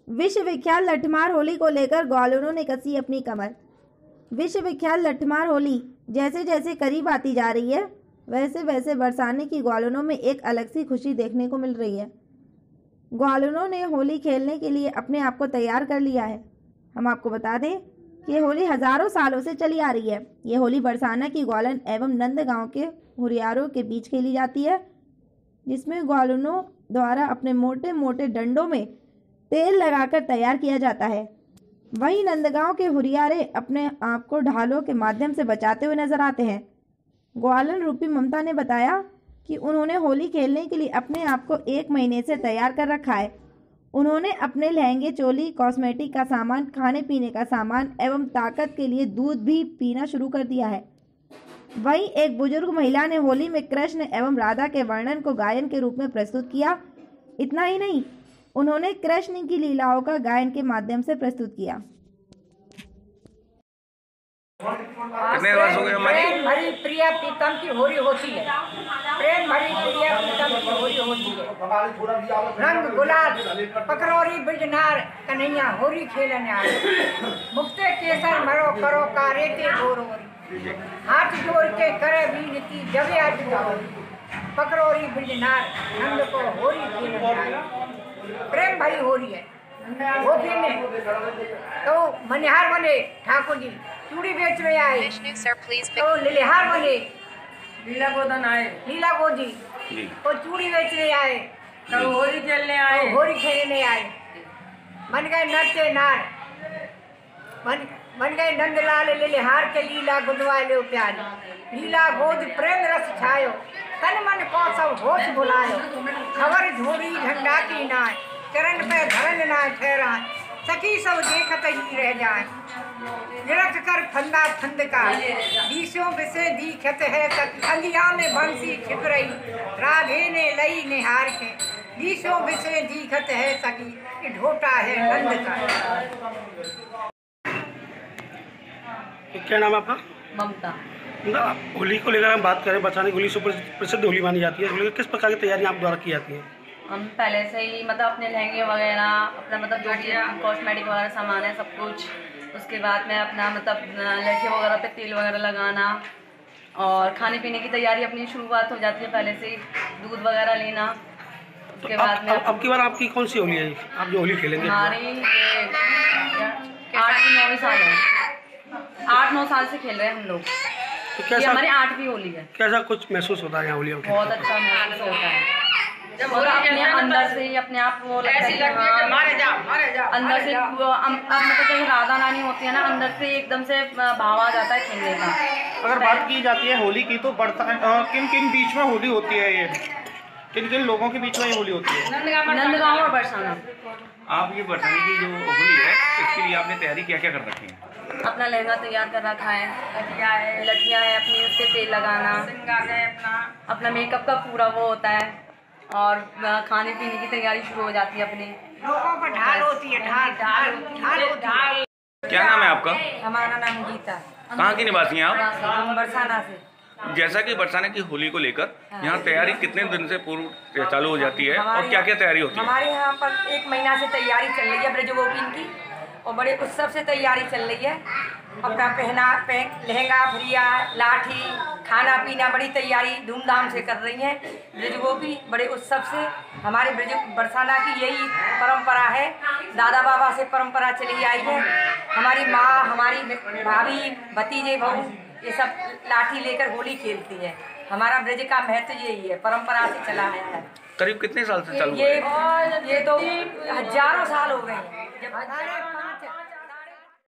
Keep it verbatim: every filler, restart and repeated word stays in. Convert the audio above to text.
विश्व विख्यात लठमार होली को लेकर ग्वालियरों ने कसी अपनी कमर। विश्व विख्यात लठमार होली जैसे जैसे करीब आती जा रही है, वैसे वैसे बरसाने की ग्वालियरों में एक अलग सी खुशी देखने को मिल रही है। ग्वालियरों ने होली खेलने के लिए अपने आप को तैयार कर लिया है। हम आपको बता दें कि ये होली हजारों सालों से चली आ रही है। ये होली बरसाना की ग्वालन एवं नंदगांव के हुरियारों के बीच खेली जाती है, जिसमें ग्वालियरों द्वारा अपने मोटे मोटे डंडों में तेल लगाकर तैयार किया जाता है। वहीं नंदगांव के हुरियारे अपने आप को ढालों के माध्यम से बचाते हुए नजर आते हैं। ग्वालन रूपी ममता ने बताया कि उन्होंने होली खेलने के लिए अपने आप को एक महीने से तैयार कर रखा है। उन्होंने अपने लहंगे, चोली, कॉस्मेटिक का सामान, खाने पीने का सामान एवं ताकत के लिए दूध भी पीना शुरू कर दिया है। वहीं एक बुजुर्ग महिला ने होली में कृष्ण एवं राधा के वर्णन को गायन के रूप में प्रस्तुत किया। इतना ही नहीं, उन्होंने कृष्ण की लीलाओं का गायन के माध्यम से प्रस्तुत किया। कितने वर्ष हो गए हमारी? प्रेम भरी प्रिय प्रीतम की होली होती है। प्रेम भरी प्रिय प्रीतम की होली होती है। रंग गुलाल पकड़ौरी बिजनार कन्हैया होली खेलने आए। मुक्ते केसर मरो करो कारे के गोरोरी। हाथ जोड़ के करे बीनती जब आज पकड़ौरी बिजनार नंद को होली खेलने आए। प्रेम भरी होली है। वो फिर तो मनिहार बने ठाकुर जी चूड़ी बेच रहे आए, तो लिलिहार बने लीला गोदन आए, लीला गोदी तो चूड़ी बेच रहे आए, तो होली खेलने आए, होली खेलने आए। मन गए नृत्य नार, मन मन गए नंदलाल लिलिहार के लीला गुदवा लो प्यारी। लीला गोद प्रेम रस छायो, तन मन को सब होश बुलायो। खबर झोरी झंडा की नाय, चरण पे धरन ना ठहरा। सखी सब देखत ही रह जाए, निरख कर फंदा फंद का। बीसों बिसे दीखत है अंगिया में बंसी छिप रही। राधे ने लई निहार के, बीसों बिसे दीखत है सखी कि ढोटा है नंद का। क्या नाम है आपका? ममता। होली को लेकर हम बात करें, बरसाने की होली से प्रसिद्ध होली मानी जाती है। होली किस प्रकार की तैयारियां आप द्वारा की जाती हैं? हम पहले से ही मतलब अपने लहंगे वगैरह, अपना मतलब जो भी कॉस्मेटिक वगैरह सामान है सब कुछ। उसके बाद में अपना मतलब लड़के वगैरह पे तेल वगैरह लगाना, और खाने पीने की तैयारी अपनी शुरुआत हो जाती है पहले से ही, दूध वगैरह लेना। उसके बाद में अब की बार आपकी कौन सी होली है आप जो होली खेलेंगे? हमारी आठ नौवीं साल है, आठ नौ साल से खेल रहे हैं हम लोग। तो कैसा हमारी आठवीं होली है। कैसा कुछ महसूस होता है यहाँ होली में? बहुत अच्छा महसूस होता है, और अपने अंदर से ही अपने आप वो लगता है कि मारे जा, मारे जा, अंदर से अब मतलब जैसे राधा रानी होती है ना, अंदर से एकदम से भाव आ जाता है खेलने का। अगर बात की जाती है होली की, तो बरसा किन किन बीच में होली होती है? ये किन किन लोगों के बीच में ये होली होती है? नंदगांव और बरसाना। आप ये बरसाने की जो होली है, इसके लिए आपने तैयारी क्या क्या कर रखी है? अपना लहंगा तैयार कर रखा है, लठिया है, लठिया है अपनी, उससे तेल लगाना, अपना अपना मेकअप का पूरा वो होता है, और खाने पीने की तैयारी शुरू हो जाती है अपनी। लोगों पर ढाल होती है, ढाल ढाल ढाल ढाल। क्या नाम है आपका? हमारा नाम गीता। कहाँ की निवासी हैं आप? हम बरसाना से। जैसा कि बरसाने की होली को लेकर यहाँ तैयारी कितने दिन से पूर्व चालू हो जाती है, और क्या क्या तैयारी होती है? हमारे यहाँ पर एक महीना से तैयारी चल रही है ब्रजगोपिन की, और बड़े उत्सव से तैयारी चल रही है। अपना पहना पह लहंगा, फुरिया, लाठी, खाना पीना बड़ी तैयारी धूमधाम से कर रही हैं ब्रजगोपी। बड़े उत्सव से हमारे ब्रज बरसाना की यही परंपरा है, दादा बाबा से परंपरा चली आई है। हमारी माँ, हमारी भाभी, भतीजे, बहू ये सब लाठी लेकर होली खेलती है। हमारा ब्रज का महत्व यही है, परंपरा से चला आया है। करीब कितने साल से चालू ये ये तो हजारों साल हो गए हैं।